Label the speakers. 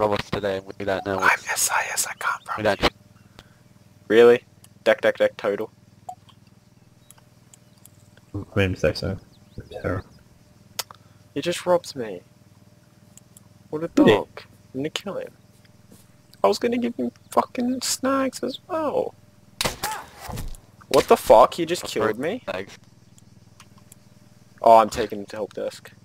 Speaker 1: rob us today and we don't know
Speaker 2: I'm
Speaker 1: what's...
Speaker 2: SIS, I can't
Speaker 1: We
Speaker 2: rob you.
Speaker 1: don't...
Speaker 2: Really? Deck total.
Speaker 3: Made a mistake, so. Terror.
Speaker 2: He just robbed me. What a
Speaker 3: Did he?
Speaker 2: dog. I'm gonna kill him. I was gonna give him fucking snags as well. What the fuck? He just killed me?
Speaker 1: Thanks.
Speaker 2: Oh, I'm taking him to help desk.